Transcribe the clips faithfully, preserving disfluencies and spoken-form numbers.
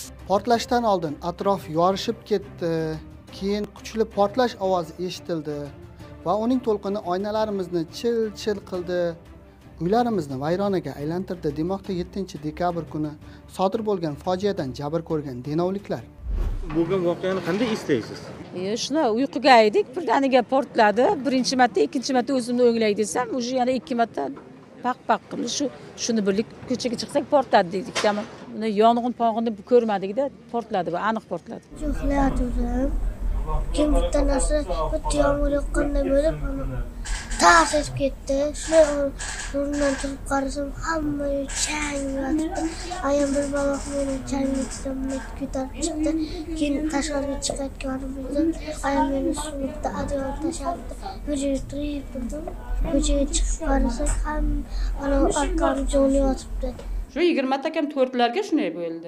Portlashdan oldin atrof yorishib ketdi, keyin kuchli portlash ovozi eshitildi va uning to'lqini oynalarimizni chil-chil qildi, uylarimizni vayronaga aylantirdi demoqda yettinchi dekabr kuni sodir bo'lgan fojiadan jabr ko'rgan denovliklar. Bo'lgan voqeani qanday eslaysiz? E, shuna uyquga edik, birdaniga portladi. Birinchi marta, ikkinchi marta o'zimni o'nglay desam, o'sha yana ikki marta paq-paq qildi. Shu shuni bildik, ko'chaga chiqsak portladi dedik. Ammo uni yong'in pog'ini ko'rmadik-da, portladi, bu aniq portladi. Uxlayotgandim. Keyin bitta narsa bitta yomg'ir yoqqanday bo'lib, tars etib ketdi. Shunday o'rnidan turib qarasam, hamma chang yotibdi. Ayam bir baloq meni changlikdan ko'tarib chiqdi. Keyin tashqariga chiqayotganimizda ayam meni suvda adyol tashlabdi. Ko'chaga turib turdim. Ko'chaga chiqib qarasak, ham ana arkam joni yotibdi. Shu yigirmata kam to'rtlarga shunday bo'ldi.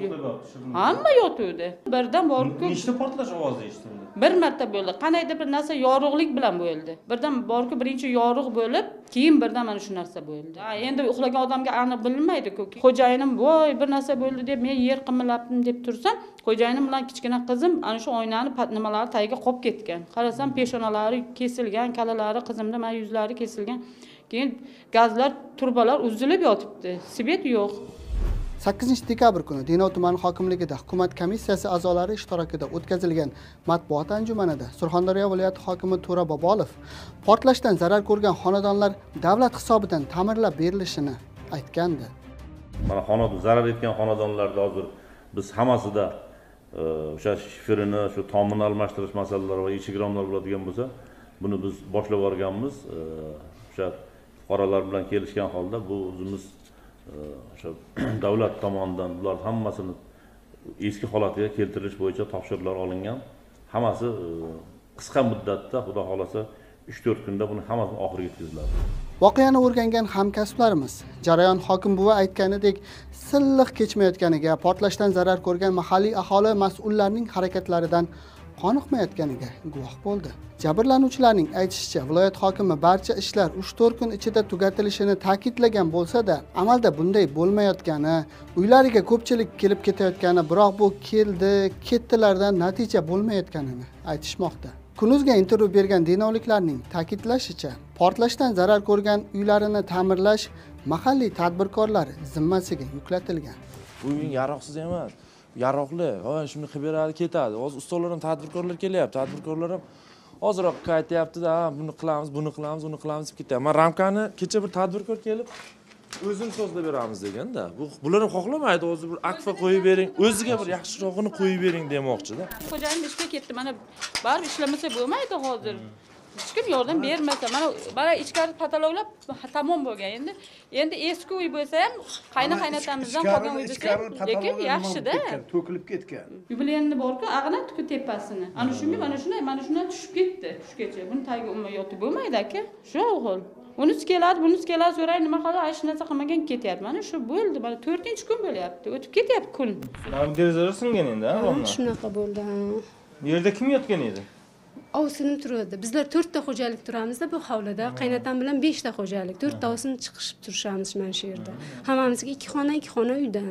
Hamma yotuvdi. Birdan borib nechta portlash ovozi eshitildi? Bir marta bo'ldi. Qanaydir bir narsa yorug'lik bilan bo'ldi. Birdan borib birinchi yorug' bo'lib, keyin birdan mana shu narsa bo'ldi. Ha, endi uxlagan odamga aniq bilmaydi-ku. Xo'jayinim voy bir narsa bo'ldi deb men yer qimillabdim deb tursam, xo'jayinim bilan kichkina qizim ana shu oynani nimalari tagiga qolib ketgan. Qarasam peshonalari kesilgan, kalalari qizimda mana yuzlari kesilgan. Keyin gazlar, turbalar uzilib yotibdi. Svet yo'q. sakkizinchi dekabr kuni Denov tumani hokimligida hukumat komissiyasi a'zolari ishtirokida o'tkazilgan matbuot anjumanida Surxondaryo viloyati hokimi To'ra Bobolov portlashdan zarar ko'rgan xonadonlar davlat hisobidan ta'mirlab berilishini aytgandi. Mana xonadon zarar etgan xonadonlarda hozir biz hammasida o'sha shiferini, shu tomini almashtirish masalalari va eshik-romlar bo'ladigan bo'lsa, buni biz boshlab yuborganmiz. O'sha fuqarolar bilan kelishgan holda bu o'zimiz o'sha davlat tomonidan bular hammasini eski holatiga keltirish bo'yicha topshiriqlar olingan. Hammasi qisqa muddatda, xudo xolasa uch to'rt kunda buni hammasini oxiriga yetkaziladi. Voqeani o'rgangan hamkasblarimiz jarayon hokim buva aytganidek silliq kechmayotganiga, portlashdan zarar ko'rgan mahalliy aholi mas'ullarning harakatlaridan qoniqmayotganiga guvoh bo'ldi. Jabrlanuvchilarning aytishicha, viloyat hokimi barcha ishlar uch to'rt kun ichida tugatilishini ta'kidlagan bo'lsa-da, amalda bunday bo'lmayotgani, uylariga ko'pchilik kelib ketayotgani, biroq bu keldi, ketdilardan natija bo'lmayotganini aytishmoqda. Kunuzga intervyu bergan denovliklarning ta'kidlashicha, portlashdan zarar ko'rgan uylarini ta'mirlash mahalliy tadbirkorlar zimmasiga yuklatilgan. Bu uy yaroqsiz emas. Yaroqli, ha shuni qilib beradi, ketadi. Hozir ustalar ham tadbirkorlar kelyapti. Tadbirkorlar ham hozirroq aytyapti-da, buni qilamiz, buni qilamiz, uni qilamiz deb ketyapti. Men ramkani kecha bir tadbirkor kelib, o'zini sozlab beramiz deganda, bu bular ham xohlamaydi, hozir bir akfa qo'yib bering, o'ziga bir yaxshirog'ini qo'yib bering demoqchi-da. Xo'jayinim ishga ketdi. Mana barib ishlamasa bo'lmaydi hozir. Hech kim yordam bermasa, mana mana ichkari patologlar tamom bo'lgan. Endi endi eski uy bo'lsa ham qayna-qaynatamizdan qolgan uy bo'lsa, lekin yaxshi-da. To'kilib ketgan. Yubileyni bor-ku, ag'nat-ku tepasini. Ana shunga mana shunday, mana shundan tushib ketdi. Tushgacha. Buni tagiga umuman yotib bo'lmaydi aka. Shu xil. Unisi keladi, bunisi keladi, so'ray nima qiladi, hech narsa qilmagan ketyapti. Mana shu bo'ldi. Mana to'rtinchi kun bo'lyapti. O'tib ketyapti kun. Mana derazalar singan endi, ha, romlar. Shunaqa bo'ldi. Bu yerda kim yotgan edi? Ovsinib turadi. Bizlar to'rtta xo'jalik turamizda bu hovlida. Qaynatam bilan beshta xo'jalik. To'rttasini chiqishib turishamiz mana shu yerda. Hammamizga ikki xona, ikki xona uydan.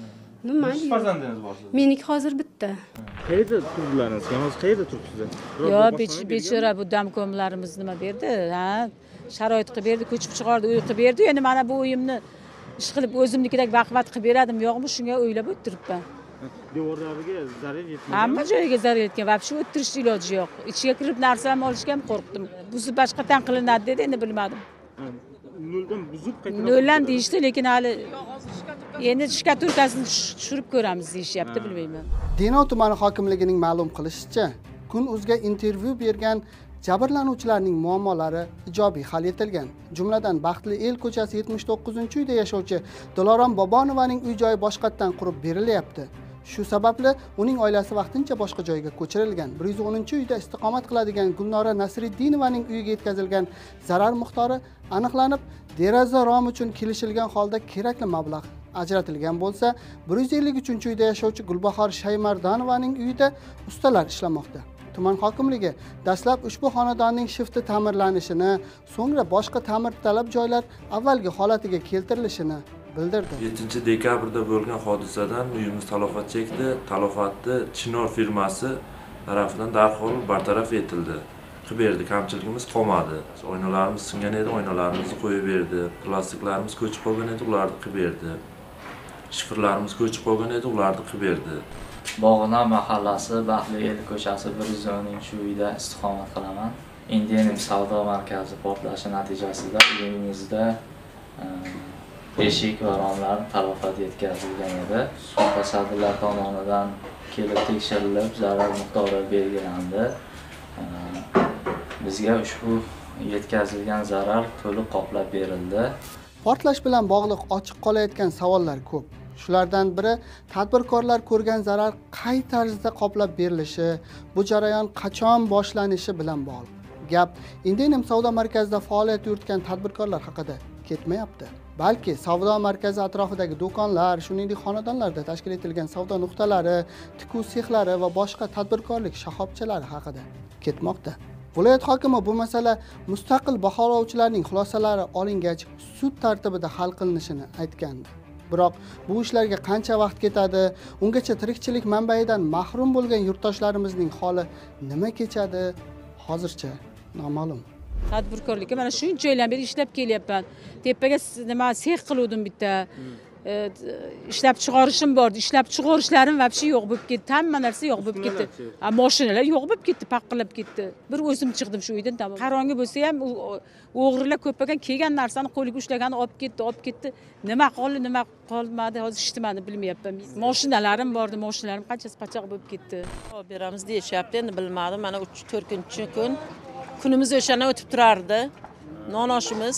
Nima deydi? Farzandingiz bor sizda? Meniki hozir bitta. Qayerda turiblaringiz? Hozir qayerda turibsiz? Yo, bechora bu damkomlarimiz nima berdi, ha? Sharoit qilib berdi, ko'chib chiqardi, uy qilib berdi. Endi mana bu uyimni ish qilib o'zimnikidek baquvvat qilib beradim, yo'qmi? Shunga o'ylab o'tiribman. Devorlariga zarar yetmagan. Hamma joyiga zarar yetgan. Vobshe o'tirishni iloji yo'q. Ichiga kirib narsalarni olishga ham qo'rqdim. Buzib boshqadan qilinadi dedi, endi bilmadim. Noldan buzib qaytarib. Noldan deyishdi, lekin hali endi shkaturkasini tushirib ko'ramiz deyishyapti, bilmayman. Denov tumani hokimligining ma'lum qilishicha, Kun.uzga intervyu bergan jabrlanuvchilarning muammolari ijobiy hal etilgan. Jumladan Baxtli el ko'chasi yetmish to'qqizinchi uyda yashovchi Dilorom Bobonovaning uy-joyi boshqatdan qurib berilyapti. Shu sababli uning oilasi vaqtincha boshqa joyga ko'chirilgan. bir yuz o'ninchi uyda istiqomat qiladigan Gulnora Nasriddinovaning uyiga yetkazilgan zarar miqdori aniqlanib, deraza rom uchun kelishilgan holda kerakli mablag' ajratilgan bo'lsa, bir yuz ellik uchinchi uyda yashovchi Gulbahor Shaymardonovaning uyida ustalar ishlamoqda. Tuman hokimligi dastlab ushbu xonadonning shifti ta'mirlanishini, so'ngra boshqa ta'mirtalab joylar avvalgi holatiga keltirilishini bildirdi. yettinchi dekabrda bo'lgan hodisadan uyimiz talafot chekdi. Talofatni Chinor firmasi tarafidan darhol bartaraf etildi. Qilib berdi, kamchiligimiz qolmadi. Oynalarimiz singan edi, oynalarimizni qo'yib berdi. Plastiklarimiz ko'chib qolgan edi, ularni qilib berdi. Shifrlarimiz ko'chib qolgan edi, ularni qilib berdi. Bog'na mahallasi, Baxtli el ko'chasi bir yuz o'ninchi uch uyda istiqomat qilaman. Indianim savdo markazi portlashi natijasida uyimizda eshik va romlar talafot yetkazilgan edi. Mutasaddilar tomonidan kelib tekshirilib, zarar miqdori belgilandi. Bizga ushbu yetkazilgan zarar to'liq qoplab berildi. Portlash bilan bog'liq ochiq qolayotgan savollar ko'p. Shulardan biri tadbirkorlar ko'rgan zarar qay tarzda qoplab berilishi, bu jarayon qachon boshlanishi bilan bog'liq. Gap Indianim savdo markazida faoliyat yuritgan tadbirkorlar haqida ketmayapti. Balki savdo markazi atrofidagi do'konlar, shuningdek xonadonlarda tashkil etilgan savdo nuqtalari, tikuv sexlari va boshqa tadbirkorlik shoxobchalari haqida ketmoqda. Viloyat hokimi bu masala mustaqil baholovchilarning xulosalari olingach sud tartibida hal qilinishini aytgandi. Biroq bu ishlarga qancha vaqt ketadi, ungacha tirikchilik manbaidan mahrum bo'lgan yurtdoshlarimizning holi nima kechadi, hozircha noma'lum. Tadbirkorlikka mana shuncha yildan beri ishlab kelyapman. Tepaga nima sex qiluvdim bitta. ishlab chiqarishim bor. Ishlab chiqarishlarim vobshe yo'q bo'lib ketdi. Hamma narsa yo'q bo'lib ketdi. Mashinalar yo'q bo'lib ketdi, paqillab ketdi. Bir o'zim chiqdim shu uydan. Tamom. Qaronga bo'lsa ham o'g'rilar ko'p ekan, kelgan narsani qo'liga ushlagani olib ketdi, olib ketdi. Nima qoldi, nima qolmadi, hozir ishtimani bilmayapman. Mashinalarim bordi, mashinalarim qanchasi pachaq bo'lib ketdi. Olib beramiz deyishyapti, endi bilmadim. Mana uch to'rtinchi kun kunimiz o'shana o'tib turardi. Non oshimiz.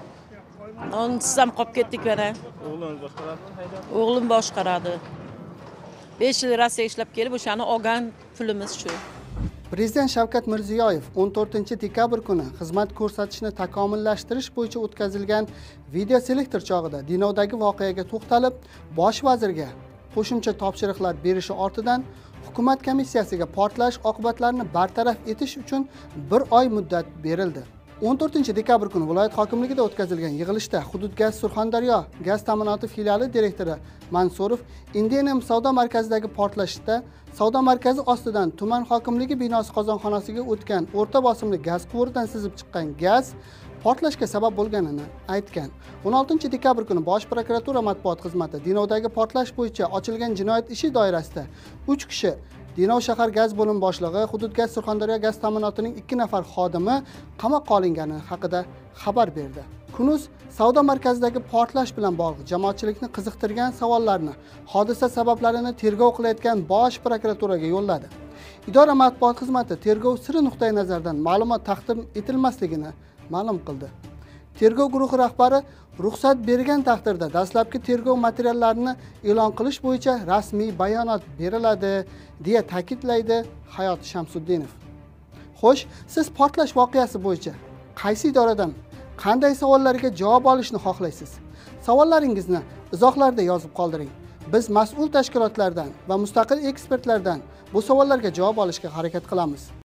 Nonsiz ham qolib ketdik mana. O'g'lingiz boshqaradimi, haydab? O'g'lim boshqaradi. besh yil Rossiya ishlab kelib, o'shani olgan pulimiz shu. Prezident Shavkat Mirziyoyev o'n to'rtinchi dekabr kuni xizmat ko'rsatishni takomillashtirish bo'yicha o'tkazilgan video selektor chog'ida Denovdagi voqeaga to'xtalib, bosh vazirga qo'shimcha topshiriqlar berishi ortidan hukumat komissiyasiga portlash oqibatlarini bartaraf etish uchun bir oy muddat berildi. o'n to'rtinchi dekabr kuni viloyat hokimligida o'tkazilgan yig'ilishda Hudud gaz Surxondaryo gaz ta'minoti filiali direktori Mansurov Indianim savdo markazidagi portlashda savdo markazi ostidan tuman hokimligi binosi qozonxonasiga o'tgan o'rta bosimli gaz quvuridan sizib chiqqan gaz portlashga sabab bo'lganini aytgan. o'n oltinchi dekabr kuni Bosh prokuratura matbuot xizmati Denovdagi portlash bo'yicha ochilgan jinoyat ishi doirasida uch kishi Denov shahar gaz bo'lim boshlig'i, Hudud gaz Surxondaryo gaz ta'minotining ikki nafar xodimi qamoqqa olingani haqida xabar berdi. Kunuz savdo markazidagi portlash bilan bog'liq jamoatchilikni qiziqtirgan savollarni, hodisa sabablarini tergov qilayotgan Bosh prokuraturaga yo'lladi. Idora matbuot xizmati tergov siri nuqtai nazaridan ma'lumot taqdim etilmasligini ma'lum qildi. Tergov guruhi rahbari ruxsat bergan taqdirda dastlabki tergov materiallarini e'lon qilish bo'yicha rasmiy bayonot beriladi, deya ta'kidlaydi Hayot Shamsuddinov. Xo'sh, siz portlash voqeasi bo'yicha qaysi idoradan qanday savollarga javob olishni xohlaysiz? Savollaringizni izohlarda yozib qoldiring. Biz mas'ul tashkilotlardan va mustaqil ekspertlardan bu savollarga javob olishga harakat qilamiz.